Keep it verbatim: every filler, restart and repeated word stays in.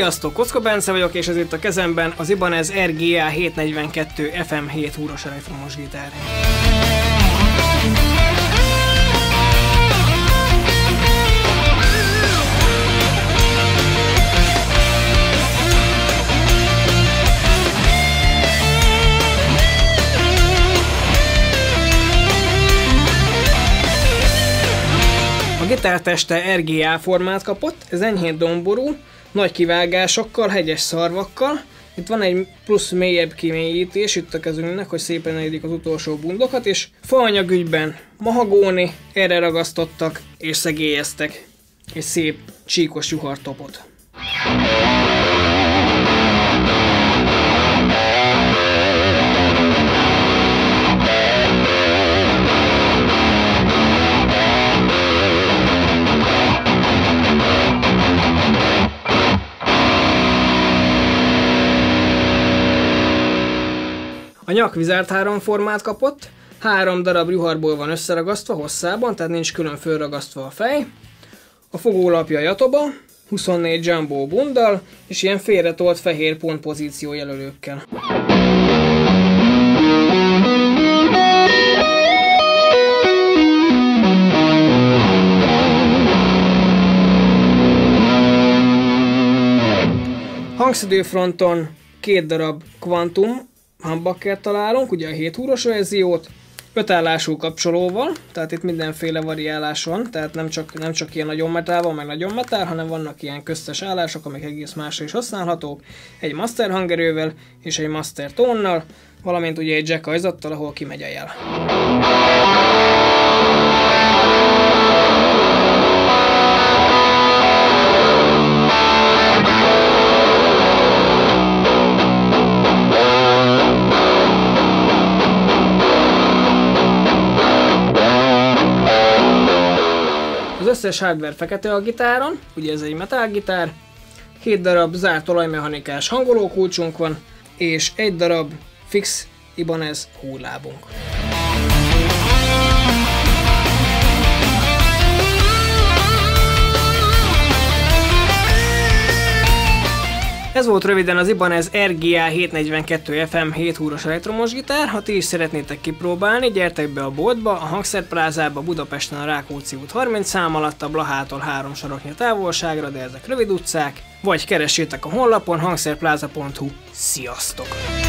Sziasztok, Kocka Bence vagyok, és ez itt a kezemben az Ibanez er gé á hétszáznegyvenkettő ef em hét húros elektromos gitár. A gitár teste er gé á formát kapott, ez enyhén domború, nagy kivágásokkal, hegyes szarvakkal. Itt van egy plusz mélyebb kimélyítés itt a kezünknek, hogy szépen elérik az utolsó bundokat, és faanyagügyben mahagóni, erre ragasztottak és szegélyeztek egy szép csíkos juhartopot. A nyak vizárt három formát kapott, három darab juharból van összeragasztva hosszában, tehát nincs külön fölragasztva a fej. A fogólapja jatoba, huszonnégy jumbo bunddal, és ilyen félretolt fehér pontpozíció jelölőkkel. Hangszedőfronton két darab Quantum humbuckert találunk, ugye a hét húros verziót, öt állású kapcsolóval, tehát itt mindenféle variálás van, tehát nem csak, nem csak ilyen nagyon metál van, meg nagyon metál, hanem vannak ilyen köztes állások, amik egész másra is használhatók, egy master hangerővel és egy master tónnal, valamint ugye egy jack ajzattal, ahol kimegy a jel. Az összes hardware fekete a gitáron, ugye ez egy metálgitár, hét darab zárt olajmechanikás hangolókulcsunk van, és egy darab fix Ibanez húrlábunk. Ez volt röviden az Ibanez er gé á hétszáznegyvenkettő ef em hét húros elektromos gitár. Ha ti is szeretnétek kipróbálni, gyertek be a boltba, a Hangszerplázába, Budapesten a Rákóczi út harminc szám alatt, a Blahától három saroknyi távolságra, de ezek rövid utcák, vagy keressétek a honlapon hangszerpláza pont hu. Sziasztok!